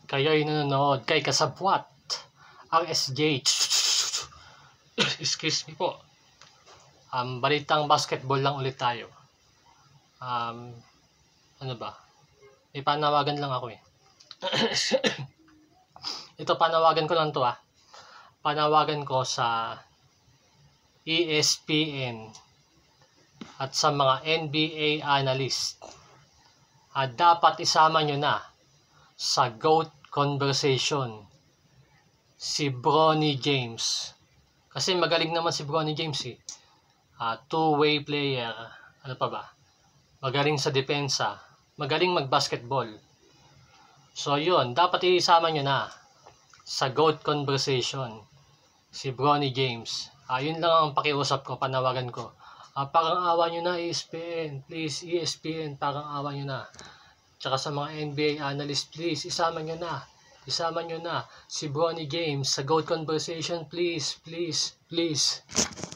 Kayo'y nanonood kay Kasabwat, ang SJ. Excuse me po. Balitang basketball lang ulit tayo. Ano ba? May panawagan lang ako eh. Ito, panawagan ko lang to ah. Panawagan ko sa ESPN at sa mga NBA analyst. Dapat isama nyo na sa GOAT conversation si Bronny James. Kasi magaling naman si Bronny James eh. Two-way player. Ano pa ba? Magaling sa depensa. Magaling mag-basketball. So yun, dapat isama nyo na sa GOAT conversation si Bronny James. Yun lang ang pakiusap ko, panawagan ko. Parang awa nyo na ESPN. Please, ESPN, parang awa nyo na. Tsaka sa mga NBA analyst, please, isama nyo na. Isama nyo na si Bronny James sa GOAT conversation, please, please, please.